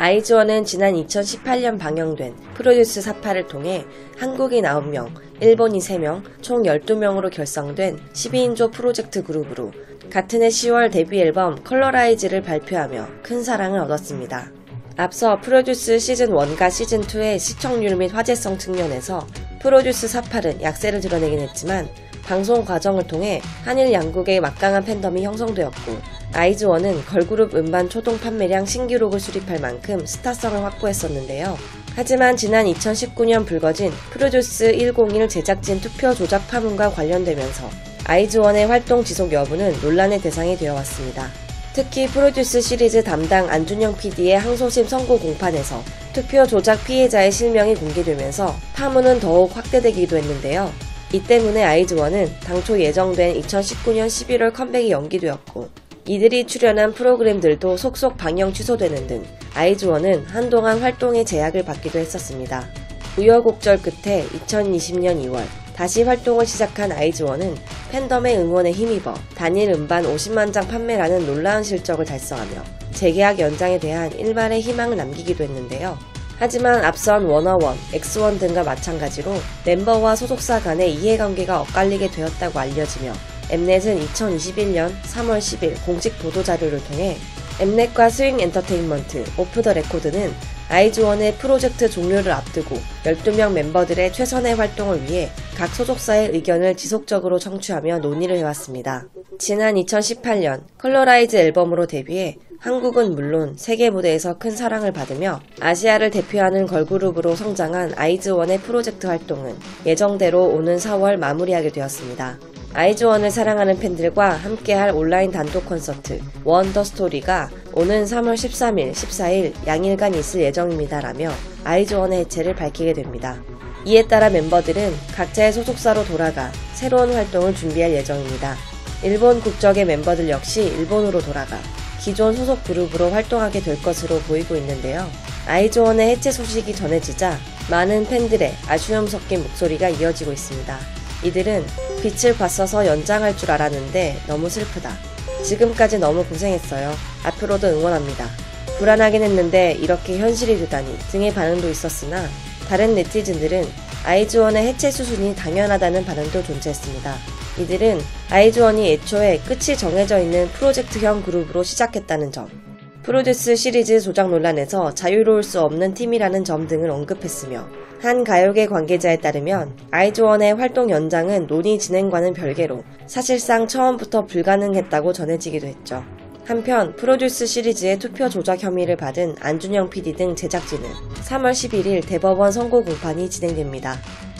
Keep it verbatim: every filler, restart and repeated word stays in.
아이즈원은 지난 이천십팔 년 방영된 프로듀스 사파를 통해 한국인 아홉 명, 일본인 세 명, 총 열두 명으로 결성된 십이 인조 프로젝트 그룹으로 같은 해 시월 데뷔 앨범 컬러라이즈를 발표하며 큰 사랑을 얻었습니다. 앞서 프로듀스 시즌일과 시즌이의 시청률 및 화제성 측면에서 프로듀스 사팔은 약세를 드러내긴 했지만 방송 과정을 통해 한일 양국의 막강한 팬덤이 형성되었고 아이즈원은 걸그룹 음반 초동 판매량 신기록을 수립할 만큼 스타성을 확보했었는데요. 하지만 지난 이천십구 년 불거진 프로듀스 백일 제작진 투표 조작 파문과 관련되면서 아이즈원의 활동 지속 여부는 논란의 대상이 되어왔습니다. 특히 프로듀스 시리즈 담당 안준영 피디의 항소심 선고 공판에서 투표 조작 피해자의 실명이 공개되면서 파문은 더욱 확대되기도 했는데요. 이 때문에 아이즈원은 당초 예정된 이천십구 년 십일월 컴백이 연기되었고 이들이 출연한 프로그램들도 속속 방영 취소되는 등 아이즈원은 한동안 활동에 제약을 받기도 했었습니다. 우여곡절 끝에 이천이십 년 이월 다시 활동을 시작한 아이즈원은 팬덤의 응원에 힘입어 단일 음반 오십만 장 판매라는 놀라운 실적을 달성하며 재계약 연장에 대한 일말의 희망을 남기기도 했는데요. 하지만 앞선 워너원, 엑스원 등과 마찬가지로 멤버와 소속사 간의 이해관계가 엇갈리게 되었다고 알려지며 엠넷은 이천이십일 년 삼월 십일 공식 보도자료를 통해 엠넷과 스윙 엔터테인먼트, 오프 더 레코드는 아이즈원의 프로젝트 종료를 앞두고 열두 명 멤버들의 최선의 활동을 위해 각 소속사의 의견을 지속적으로 청취하며 논의를 해왔습니다. 지난 이천십팔 년 컬러라이즈 앨범으로 데뷔해 한국은 물론 세계 무대에서 큰 사랑을 받으며 아시아를 대표하는 걸그룹으로 성장한 아이즈원의 프로젝트 활동은 예정대로 오는 사월 마무리하게 되었습니다. 아이즈원을 사랑하는 팬들과 함께할 온라인 단독 콘서트 원더 스토리가 오는 삼월 십삼일, 십사일 양일간 있을 예정입니다라며 아이즈원의 해체를 밝히게 됩니다. 이에 따라 멤버들은 각자의 소속사로 돌아가 새로운 활동을 준비할 예정입니다. 일본 국적의 멤버들 역시 일본으로 돌아가 기존 소속 그룹으로 활동하게 될 것으로 보이고 있는데요. 아이즈원의 해체 소식이 전해지자 많은 팬들의 아쉬움 섞인 목소리가 이어지고 있습니다. 이들은 빛을 봤어서 연장할 줄 알았는데 너무 슬프다. 지금까지 너무 고생했어요. 앞으로도 응원합니다. 불안하긴 했는데 이렇게 현실이 되다니 등의 반응도 있었으나 다른 네티즌들은 아이즈원의 해체 수순이 당연하다는 반응도 존재했습니다. 이들은 아이즈원이 애초에 끝이 정해져 있는 프로젝트형 그룹으로 시작했다는 점, 프로듀스 시리즈 조작 논란에서 자유로울 수 없는 팀이라는 점 등을 언급했으며 한 가요계 관계자에 따르면 아이즈원의 활동 연장은 논의 진행과는 별개로 사실상 처음부터 불가능했다고 전해지기도 했죠. 한편 프로듀스 시리즈의 투표 조작 혐의를 받은 안준영 피디 등 제작진은 삼월 십일일 대법원 선고 공판이 진행됩니다.